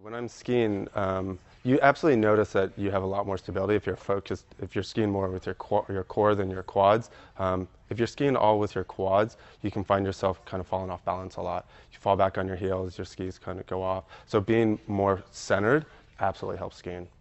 When I'm skiing, you absolutely notice that you have a lot more stability if you're focused, if you're skiing more with your core than your quads. If you're skiing all with your quads, you can find yourself kind of falling off balance a lot. You fall back on your heels, your skis kind of go off. So being more centered absolutely helps skiing.